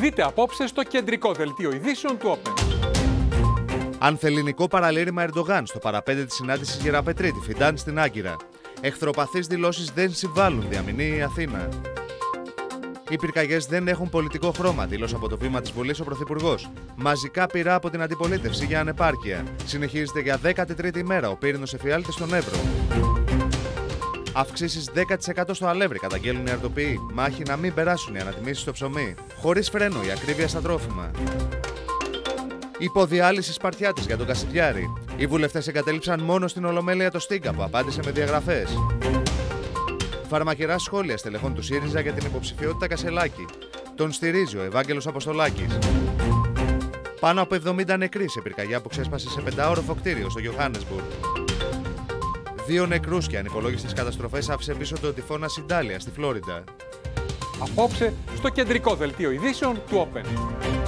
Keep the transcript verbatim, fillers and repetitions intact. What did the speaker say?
Δείτε απόψε στο κεντρικό δελτίο ειδήσεων του Όπεν. Ανθελληνικό παραλήρημα Ερντογάν στο παραπέντε της συνάντησης Γεραπετρίτη Φιντάν στην Άγκυρα. Εχθροπαθείς δηλώσεις δεν συμβάλλουν, διαμηνεί η Αθήνα. Οι πυρκαγιές δεν έχουν πολιτικό χρώμα, δήλωσε από το βήμα της Βουλής ο Πρωθυπουργός. Μαζικά πυρά από την αντιπολίτευση για ανεπάρκεια. Συνεχίζεται για δέκατη τρίτη ημέρα ο πύρινος εφιάλτης στον Εύρο. Αυξήσεις δέκα τοις εκατό στο αλεύρι, καταγγέλνουν οι αρτοποιοί. Μάχη να μην περάσουν οι ανατιμήσεις στο ψωμί. Χωρίς φρένο η ακρίβεια στα τρόφιμα. Υποδιάλυση Σπαρτιάτης για τον Κασιδιάρη. Οι βουλευτές εγκατέλειψαν μόνο στην Ολομέλεια το Στίγκα που απάντησε με διαγραφές. Φαρμακερά σχόλια στελεχών του ΣΥΡΙΖΑ για την υποψηφιότητα Κασελάκη. Τον στηρίζει ο Ευάγγελος Αποστολάκης. Πάνω από εβδομήντα νεκροί σε πυρκαγιά που ξέσπασε σε πεντάωροφο κτίριο στο Γιωχάννεσμπουργκ. Δύο νεκρούς και ανυπολόγιστες καταστροφές άφησε πίσω το τυφώνα Σιντάλια στη Φλόριντα. Απόψε στο κεντρικό δελτίο ειδήσεων του Όπεν.